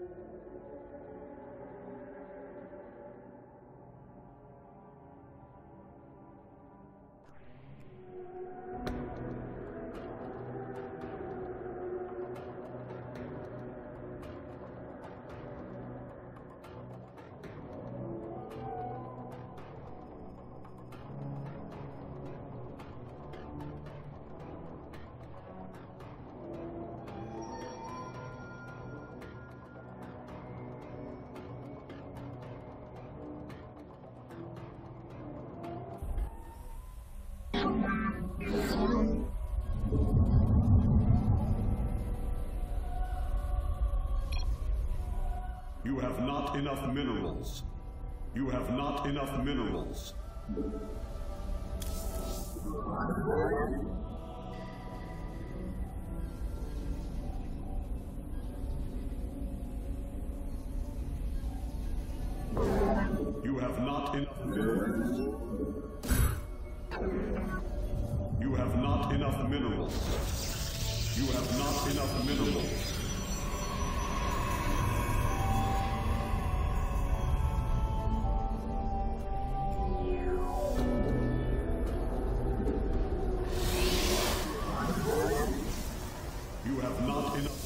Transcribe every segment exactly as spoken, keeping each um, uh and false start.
You have not enough minerals. You have not enough minerals. You have not enough minerals. You have not enough minerals. You have not enough minerals. You have not enough.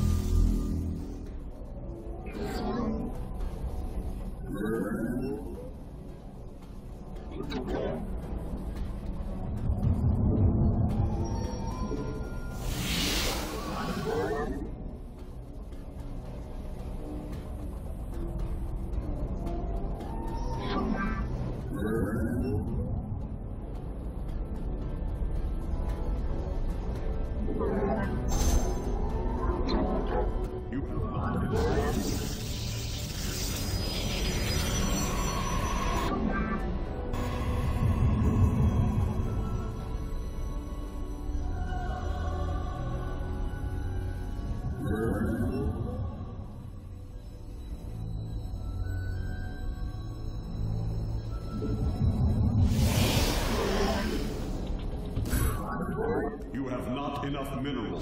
You have not enough minerals.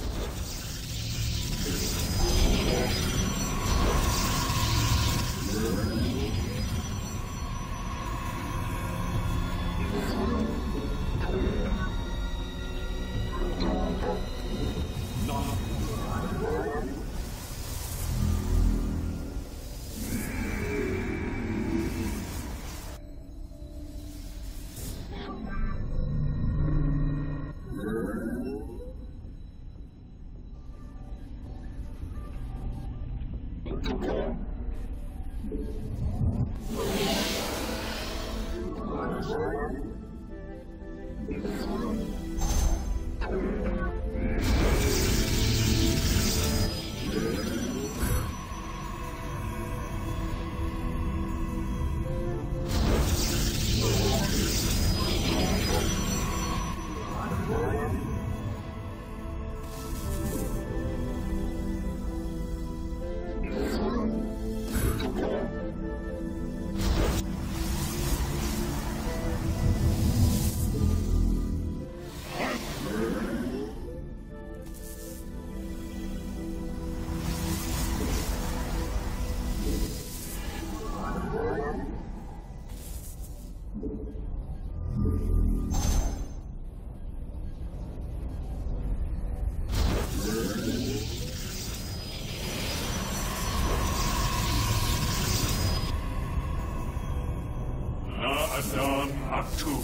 Na'adan Atu.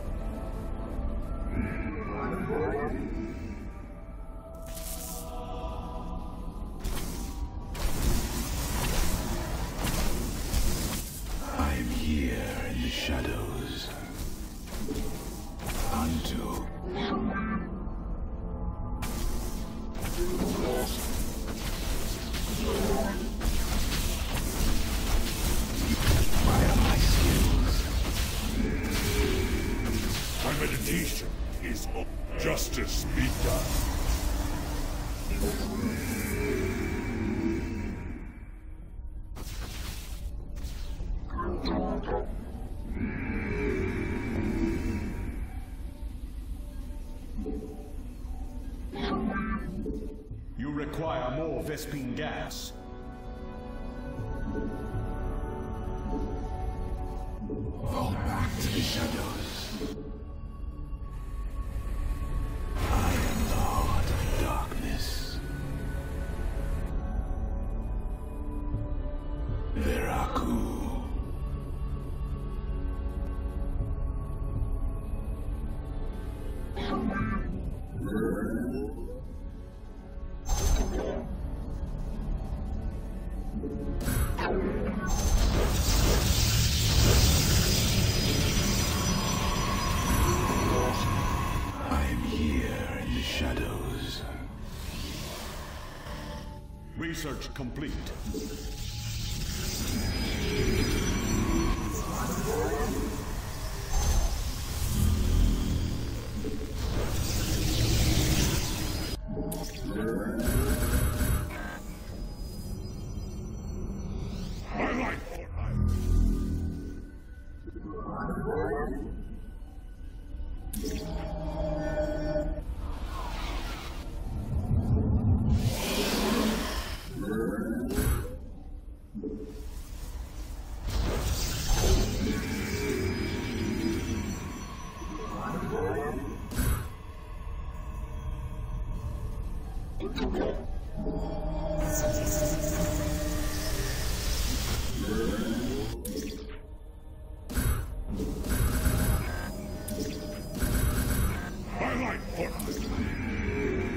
I'm here in the shadows. Unto. Why am I skills? My meditation is of justice be done. You require more Vespene gas. I'm here in the shadows. Research complete. My life for hire. My life for hire.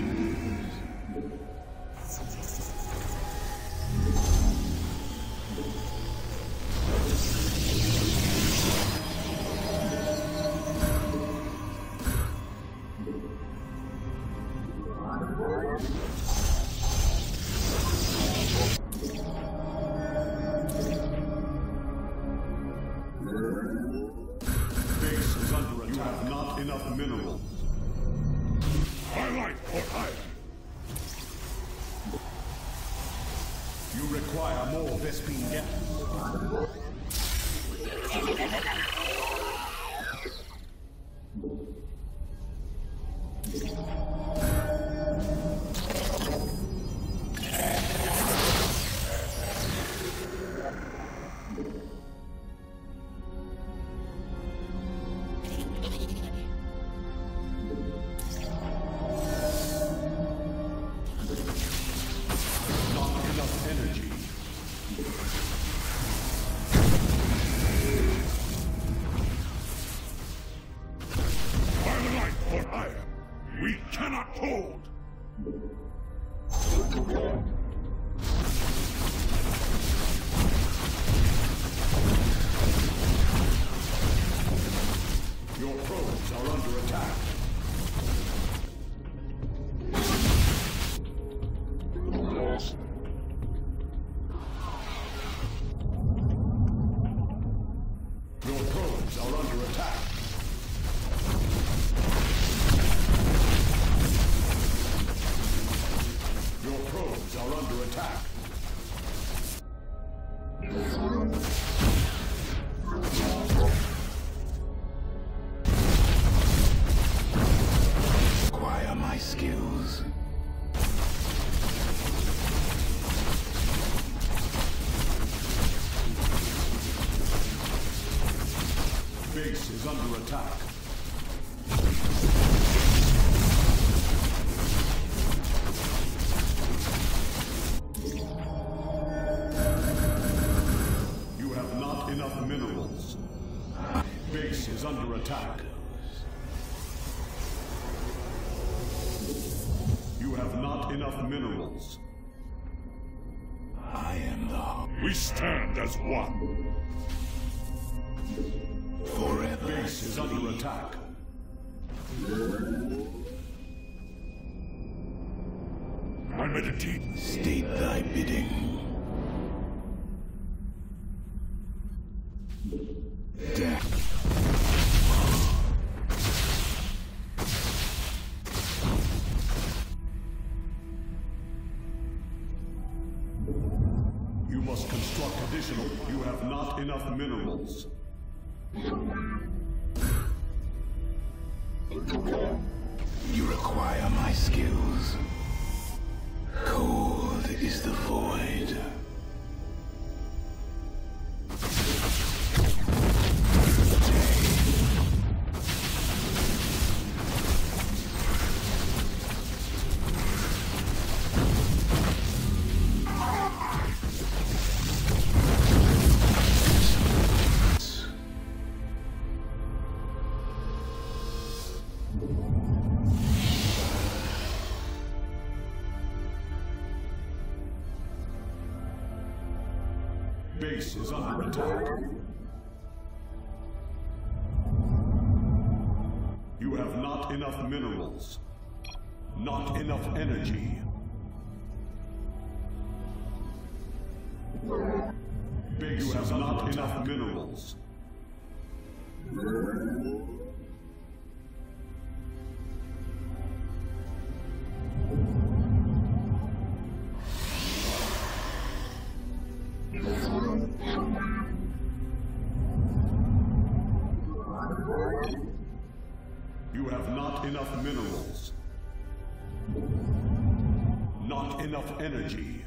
Base is under attack. You have not enough minerals. My life for hire. You require more Vespene gas. Not enough energy. My life for hire. We cannot hold. Your probes are under attack. Your probes are under attack. Your probes are under attack. Acquire my skills. Base is under attack. You have not enough minerals. Base is under attack. You have not enough minerals. I am the We stand as one. forever. Base is under attack. I meditate. State thy bidding. Death. You must construct additional. You have not enough minerals. You require my skills. Cold is the void. Base is under attack. You have not enough minerals. Not enough energy. Base you have not enough minerals. You have not enough minerals. Not enough energy.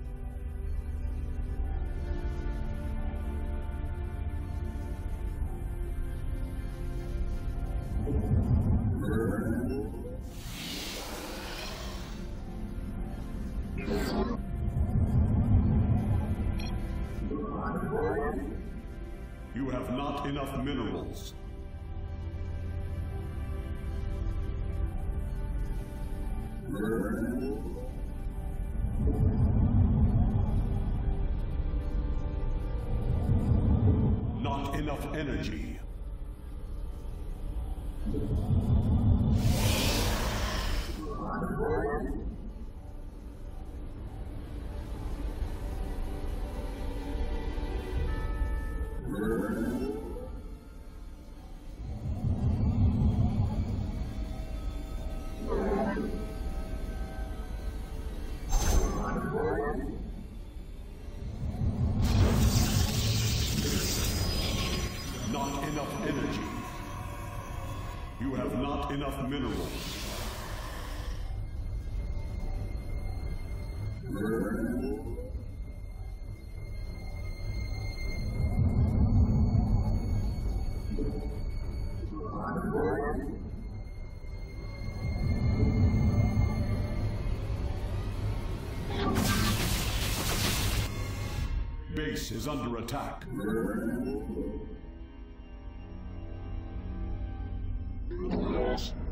You have not enough minerals. Not enough energy. Not enough energy. You have not enough minerals. Base is under attack. Lost.